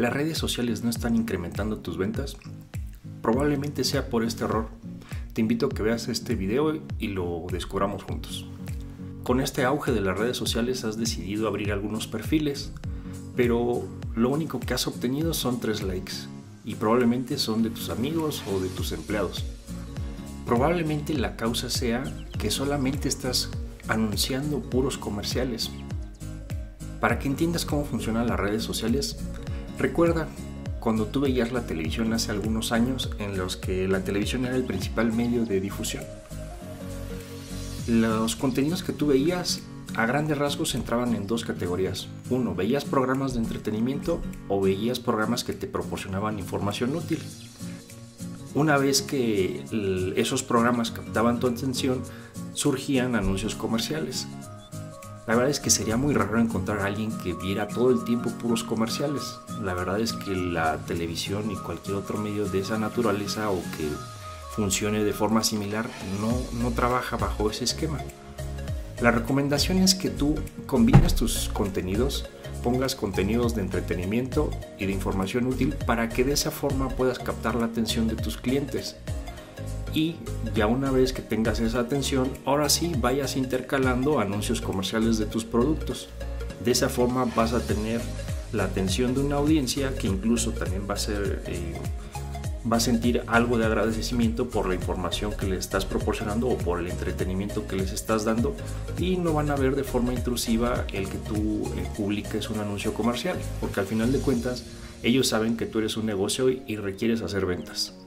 ¿Las redes sociales no están incrementando tus ventas? Probablemente sea por este error. Te invito a que veas este video y lo descubramos juntos. Con este auge de las redes sociales has decidido abrir algunos perfiles, pero lo único que has obtenido son 3 likes y probablemente son de tus amigos o de tus empleados. Probablemente la causa sea que solamente estás anunciando puros comerciales. Para que entiendas cómo funcionan las redes sociales, recuerda cuando tú veías la televisión hace algunos años en los que la televisión era el principal medio de difusión. Los contenidos que tú veías a grandes rasgos entraban en 2 categorías. Uno, veías programas de entretenimiento o veías programas que te proporcionaban información útil. Una vez que esos programas captaban tu atención, surgían anuncios comerciales. La verdad es que sería muy raro encontrar a alguien que viera todo el tiempo puros comerciales. La verdad es que la televisión y cualquier otro medio de esa naturaleza o que funcione de forma similar no trabaja bajo ese esquema. La recomendación es que tú combines tus contenidos, pongas contenidos de entretenimiento y de información útil para que de esa forma puedas captar la atención de tus clientes. Y ya una vez que tengas esa atención, ahora sí vayas intercalando anuncios comerciales de tus productos. De esa forma vas a tener la atención de una audiencia que incluso también va a sentir algo de agradecimiento por la información que les estás proporcionando o por el entretenimiento que les estás dando, y no van a ver de forma intrusiva el que tú publiques un anuncio comercial, porque al final de cuentas ellos saben que tú eres un negocio y requieres hacer ventas.